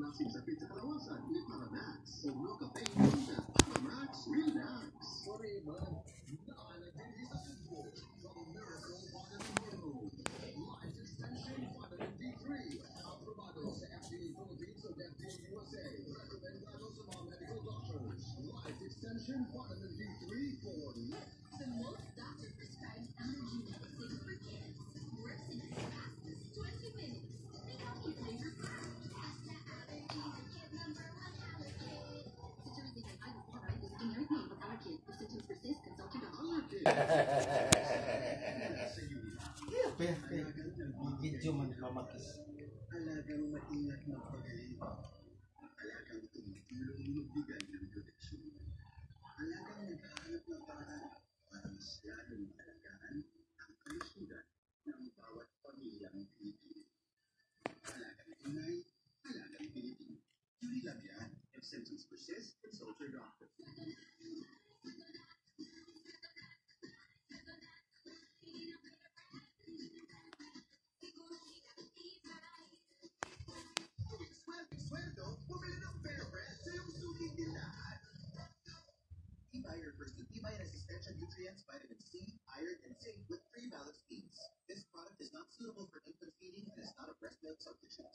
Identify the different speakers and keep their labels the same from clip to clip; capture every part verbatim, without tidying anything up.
Speaker 1: klaseng sakit sa kalawasan. Liparanax. O Rocape Punta. Paramax. Relax. Forever. Naalagay sa tubo. From Miracle Vitamin World. Life Extension Vitamin D three. Aprobado sa F D A Philippines o F D A U S A. Rekomendado sa mga medical doctors. Life Extension Vitamin D three for life.
Speaker 2: The most doctor prescribes allergy medicine for kids. Works in as fast as twenty minutes. They help you flavor fast. Asthma, allergies, kid number one allergy. Cetirizine and ibuprofen is a generic name of allergy. If symptoms persist, consult your doctor.
Speaker 3: Kaya, kaya, video man mamakis.
Speaker 1: Alagang maingat magpagaling. Alagang tumutulong magbigay ng proteksyon. Alagang naghahanap ng paraan para mas lalong alagaan ang kalusugan ng bawat pamilyang Pilipino. Alagang tunay, alagang Pilipino. Yuri lang yan. If symptoms persist, consult your doctor. Sweldo, bumili ng Fair Bread sa iyong sulit nila. T-Buy refers to T-Buy Resistential Nutrients, Vitamin C, Iron, and Zinc with three balanced feeds. This product is not suitable for infant feeding and is not a breast milk substitute.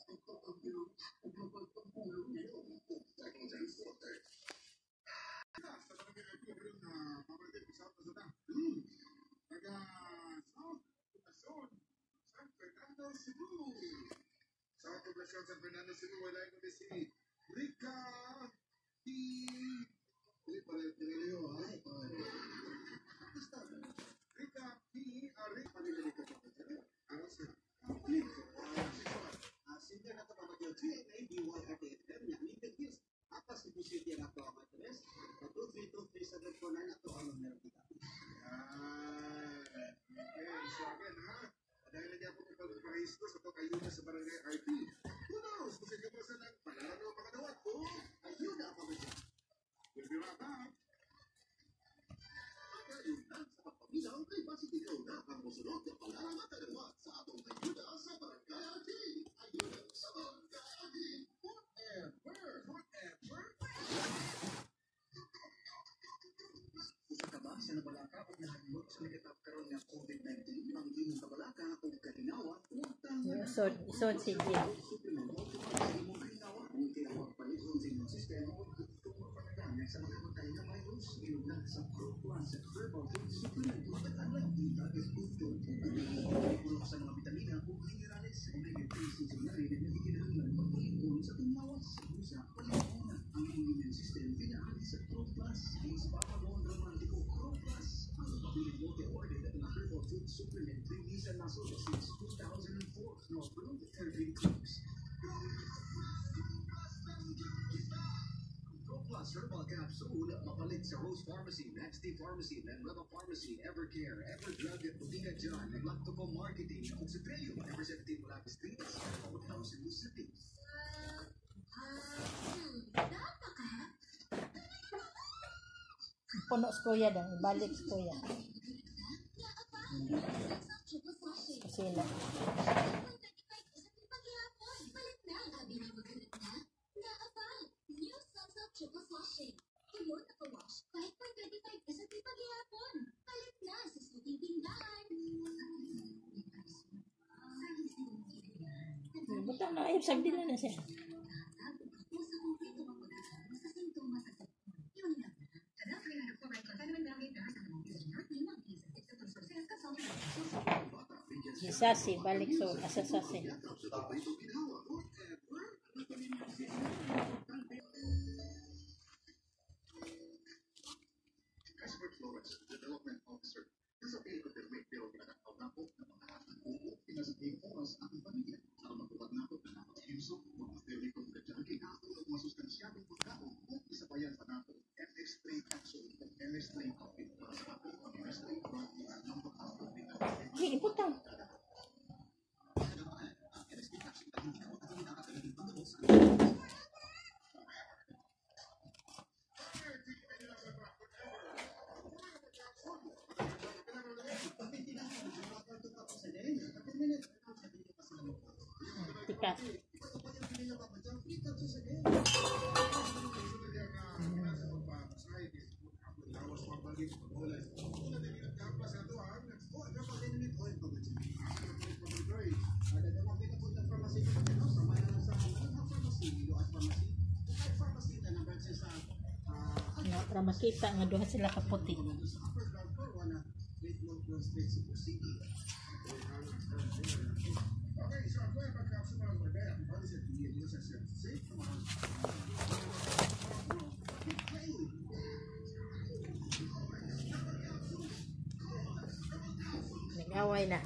Speaker 1: Sa poblasyon San Fernando, Cebu, wala ko si Rica P. Hindi pala yung pinili mo, ha? Basta, Rica P. Rica P. Ano sa? Sindi na ito pamagyo, T N A B one F A F M, yan, yung use. Atas si Busiti na ito ang address, two three two three seven four nine, ito ang meron kita. Yan. Okay, so again, ha? Dahil lagi ako pagpapahisto sa pag-ayuda sa barangay R P. Who knows? Kung sige mo sa lang, palaro ang makadawat ko, ayuda ako ba dyan? We'll be right back. Ayuda sa pagpabilang kay Pasig ikaw na ang musunod na palarang makadawat sa atong ayuda sa barangay R P. Ayuda sa barangay R P. Forever! Forever! Usa ka ba sa nabalaka o nahanot sa nagatap karon ng COVID nineteen ang imong kabalaka o kalinawa o tangan?
Speaker 4: Isod, isod si Jim.
Speaker 1: Sa mga matay na virus, inulan sa Pro-Plus at Herbal Food Supplement, matagal dagag gusto, tulong sa mga vitamina o minerales, omega-three seasonary na nagiginahanglan pagpaligon sa tumawas, usa, paligon ang immune system, pinaalis sa Pro-Plus, is Papamon Romantiko Pro-Plus, ang pabilig mo te-order at mga Herbal Food Supplement, release na so since two thousand four, no approved therapeutic groups. Plus Herbal Capsule, mapalit sa Rose Pharmacy, Next Day Pharmacy, Lenreva Pharmacy, Evercare, Everdrug at Botiga John, Naglactoco Marketing, at sa Treo, representative mula sa Street, sa House in City.
Speaker 4: Puno sa kuya daw, ibalik sa kuya. Kasi lang.
Speaker 2: Triple washing. Tuyo na pa-wash. five point two five isa di paghihapon. Palit na sa suking pinggan.
Speaker 4: Butang na ayos, sagdi na na siya. Sasi, balik so, asa sasi.
Speaker 1: Development Officer, nasabihin ko din may pero pinatakaw na po ng mga upo, pinasabihin oras ang pamilya. Para matulad na po na napag-iuso, mga theory ko na dyan, kinakatulog mga sustansyadong pagkaon o isa pa yan pa na po, M S three capsule o M S three coffee para sa ako, M S three coffee ng pagkaon nila.
Speaker 4: Hey, butang.
Speaker 1: Ang M S three capsule ay hindi ako at hindi nakakalitin ang loob sa
Speaker 4: Tikas. Para makita nga duha sila kaputi. Nag-away na.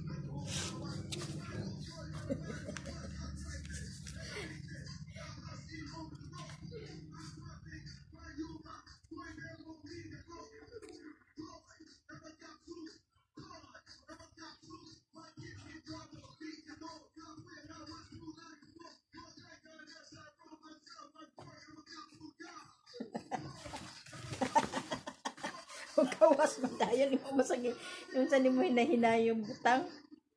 Speaker 4: Kung kawas mo tayo, di mo masagi. Yung sa ni mo hinahina yung butang.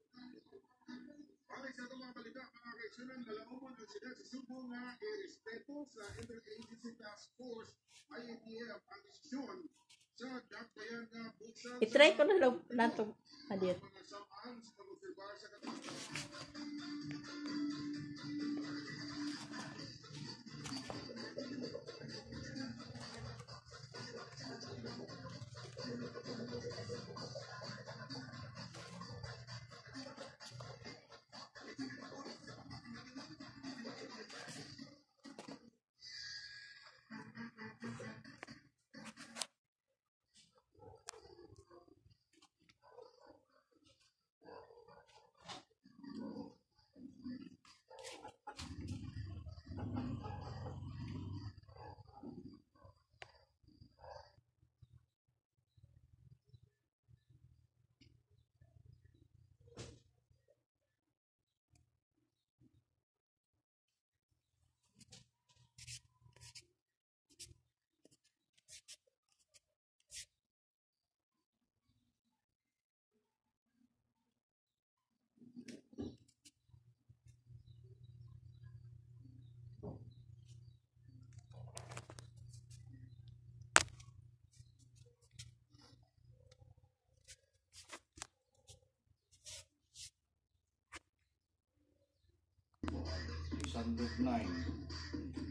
Speaker 5: Balik sa itong mga balita, mga reaksyonan, galauman ang sila sa Subo nga irespeto sa Interagency Task Force I A T F ang desisyon sa dakbayan nga buksan
Speaker 4: I-try ko na lang nato. Adit.
Speaker 5: mga samaan sa pag-obserbar sa katapos.
Speaker 3: Sandog nine.